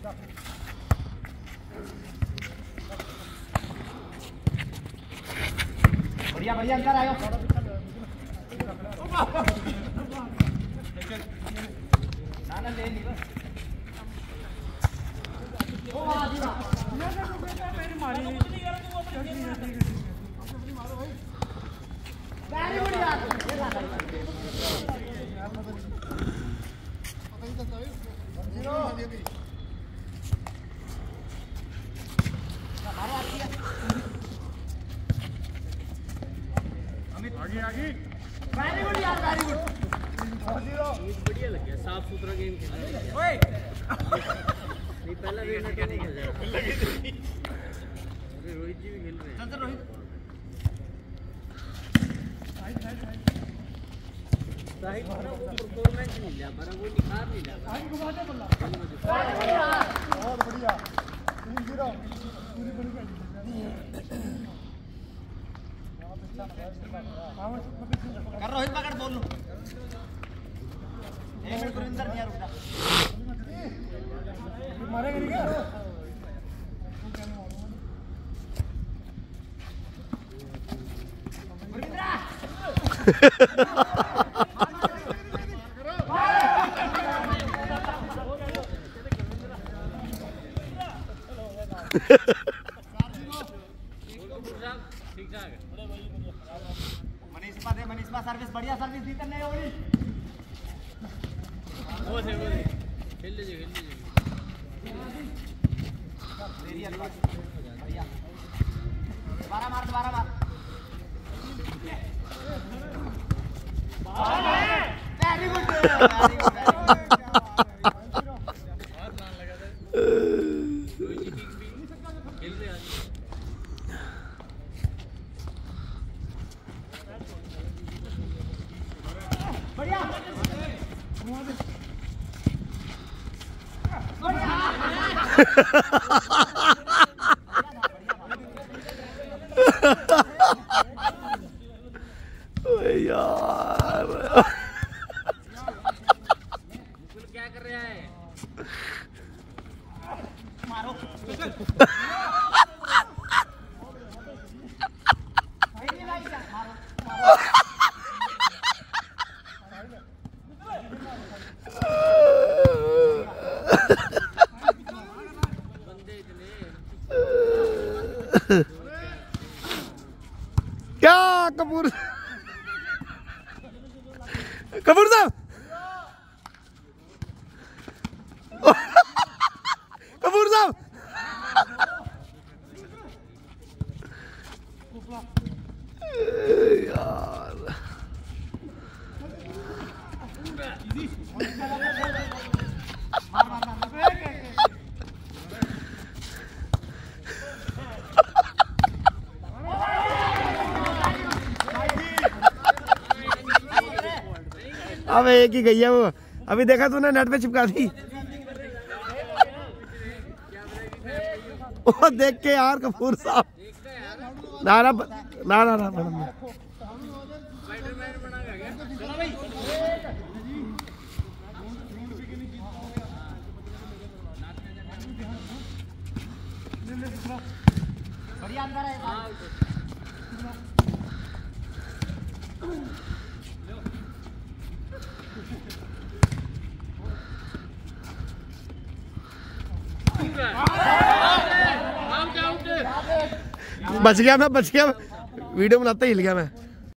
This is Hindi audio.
बढ़िया बढ़िया अंदर आयो। ना ले ली बस। ओ आजी ना मेरी मारी नहीं। गाड़ी बड़ी यार। आगे आगे वेरी गुड यार वेरी गुड बढ़िया लग गया साफ सुथरा गेम खेला ओए नहीं पहला गेम में क्या नहीं खेल रहा अरे रोहित जी भी खेल रहे हैं चल रोहित साइड वो परफॉर्मेंस नहीं लिया पर वो निखार नहीं लिया आगे घुमा दे बल्ला बहुत बढ़िया 3-0 पूरी बड़ी कर रोहित पकड़ बोल लो 1 मिनट गुरिंदर नहीं रुक जा मारेगा नहीं क्या मनीष सर्विस बढ़िया सर्विस दी करने होगी वो थे खेल लीजिए बढ़िया 12 मार वेरी गुड बढ़िया यार क्या कर रहा है मारो क्या कपूर कपूर साहब कपूर साहब यार अब एक ही गई है वो अभी देखा तूने नेट पे चिपका दी वो देख के यार कपूर साहब ना ना ना ना ना बढ़िया अंदर है बच गया मैं वीडियो बनाते हिल गया मैं